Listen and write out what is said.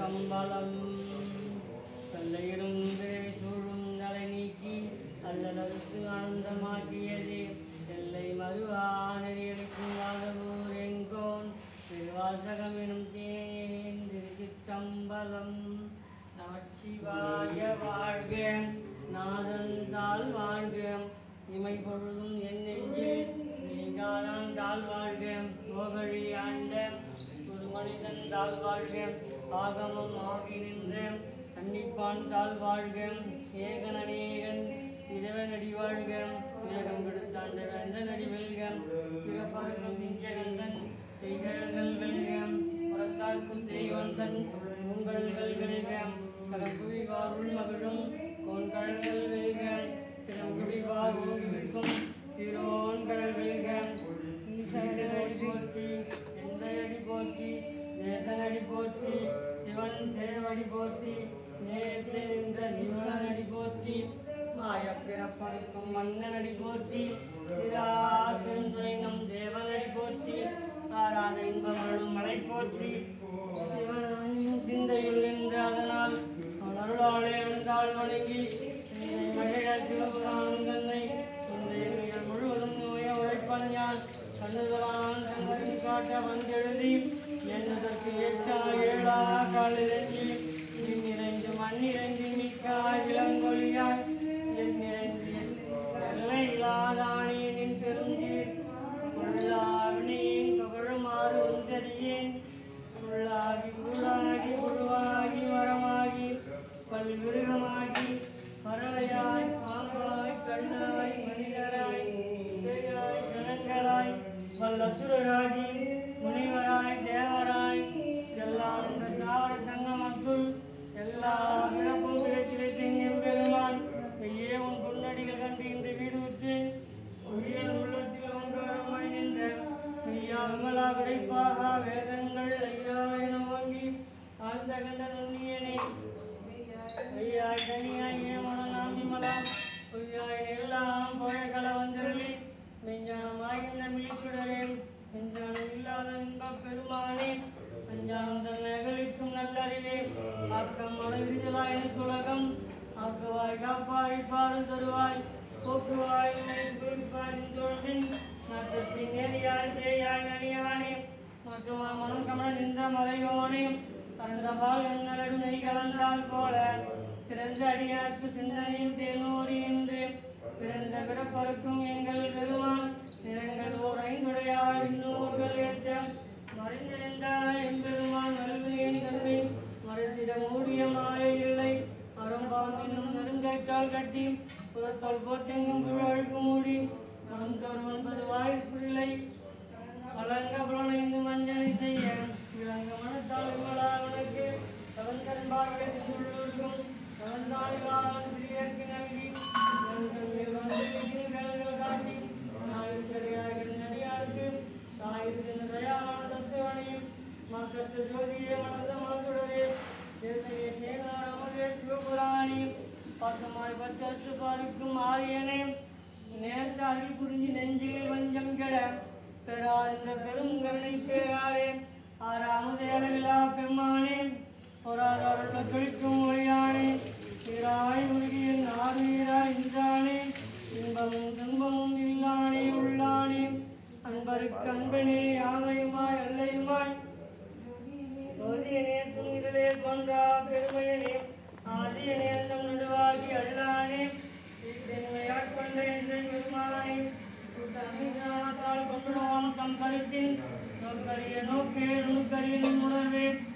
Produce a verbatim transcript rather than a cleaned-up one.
திருச்சிற்றம்பலம். கல்லையிரும் விரை சூழும் தலை நீக்கி அல்லலறுத்து ஆனந்தமாக்கியதே எல்லை மறுவா நெறியளிக்கும் வாதவூர் எங்கோன் திருவாசகம் எனும் தேன். திருச்சிற்றம்பலம். நமச்சிவாய வாழ்க, நாதந்தாள் வாழ்க, இமை பொழுதும் என் நெஞ்சில் நீங்காதான் தாழ் வாழ்க, மோகழி ஆண்ட ஒரு மனிதன் தாழ் வாழ்க, ஆகமம் ஆகி நின்ற கன்னிப்பான் தாழ் வாழ்க, ஏகன் அநேகன் இறைவனடி வாழ்க, உலகம் கெடுத்தாண்ட வேந்தனடி வெல்க, பிறப்பருக்கும் திஞ்சகந்தன் செய்கழ்கள் வெல்க, புறத்தார்க்கும் செய்வந்தன் உங்கள்கள் வெல்க, கடற்குழிவார் உள்மகளும் கோன்கழல்கள் வெல்க, சிறங்குடிவார் ஊருக்கும் சிரோன்கடல் வெல்க, ஈசனடி போற்றி, எந்தையடி போற்றி, தேசனடி போற்றி, சிவன் சேவடி போற்றி, நேயத்தை நின்ற நிவனடி போற்றி, மாயப் பிறப்பருக்கும் மன்னனடி போற்றி, சிதாத்துறை நம் தேவனடி போற்றி, ஆராத இன்பமருளும் மலை போற்றி, சிவனின் சிந்தையில் நின்று அதனால் அவன் அருளாலே எழுந்தாள் வணங்கி மகிழ சிவபுராணம் தன்னை முழுவதும் நோய உழைப்பன் யான் கண்ணுதலான் தங்கி காட்ட வந்தெழுதி என்னதற்கு எட்டா ஏழா காலிலஞ்சி நீ நிறைந்து மண் நிறைந்து மிக்காய் விலங்கொழியாய் என் நிறைந்து எல்லை இல்லாதானே நின் பெருந்தீர் உள்ளாவினின் புகழுமாறு உந்தறியேன். உள்ளாகி உள்ளாகி உருவாகி மரமாகி பல்விருகமாகி பறவையாய் பாம்பாய் கண்ணாய் மனிதராய் பேயாய் ஜனங்களாய் வல்லசுரராகி முனிவராய் தேவராய் எல்லாம் இந்த தாவர சங்கமத்துள் எல்லா பிறப்பும் கிடைத்திருத்தேன் எம்பெருமான். ஐயே உன் பொன்னடிகள் கண்டு இன்று வீடு விற்றேன். உயிர் உள்ளத்தில் ஒன்றாரமாய் நின்ற ஐயா விமலா விடைப்பாக வேதங்கள் ஐயா என வாங்கி ஆழ்ந்த கண்ட நுண்ணியனே ஐயாய் தனியாய் ஏமலாம் விமலா பொய்யாய் எல்லாம் புழைகள வந்தருளி மெஞ்ஞானமாகின்ற மிளிச்சுடரே மெஞ்ஞானம் இல்லாத இன்பப் பெருமானே அஞ்ஞானம் தன் நகலிக்கும் நல்லறிவே ஆக்கம் மனவிரிதலாய் எனக்கு உலகம் ஆக்குவாய் காப்பாய் பாரு தருவாய் போக்குவாய் குறிப்பாய் தோழின் நாட்டத்தின் நேரியாய் சேயாய் நனியானே மற்றும் மனம் கமல நின்ற மலையோனே கலந்தபால் என்னடு நெய் கலந்தால் போல சிறந்த அடியார்க்கு சிந்தனையில் தேனோரி என்று பிறந்த பிறப்பருக்கும் எங்கள் பெருமான் நிறங்கள் ஓர் ஐந்துடையாள் இன்னூர்கள் ஏற்ற மறைந்திருந்தாய் எம்பெருமான் வல்வியன் தன்மை மறைத்திட மூடிய மாய இல்லை அரும்பாம் என்னும் நெருங்கைக்கால் கட்டி புறத்தோல் போத்தெங்கும் புழழுக்கு மூடி மனம் தோறும் ஒன்பது வாய்ப்பில்லை வளர்ந்த புலனைந்து மஞ்சனை செய்ய விளங்க மனத்தால் விமலா உனக்கு தவன்கண் பார்வைக்கு உள்ளூர்க்கும் தவன்தாளிவாளன் பிரியற்கு நல்கி கலங்கள் காட்டி நாயுக்கரையாக நடிகாருக்கு தாயிற்கு தயாரான தத்துவனையும் மக்கத்து ஜோதியே மலர்ந்த மலர்ந்துடரே தேசையை சேனாரமதே சிவபுராணி பக்கமாய் பச்சரித்து பாதிக்கும் ஆரியனே நேர்த்த அருள் புரிஞ்சு நெஞ்சில் வஞ்சம் கெட பெறா என்ற பெரும் கருணை பேராரே ஆறாமுதையளவிலா பெருமானே பொறாதாருள்ள தொழிற்கும் ஒளியானே சீராய் உருகியின் ஆறுவீராய் இன்றானே இன்பமும் துன்பமும் இல்லானே உள்ளானே அன்பருக்கு அன்பனே யாமையுமாய் அல்லையுமாய் ஜோதியனே துணிதலே கொன்றா பெருமையனே ஆதியனே அந்தம் நடுவாகி அல்லானே இத்தன்மையாட்கொண்ட என்ற பெருமானே கூட்டமைதால் கொண்டுடுவான் தம் கருத்தின் நோக்கரிய நோக்கே நுணுக்கரிய உணர்வே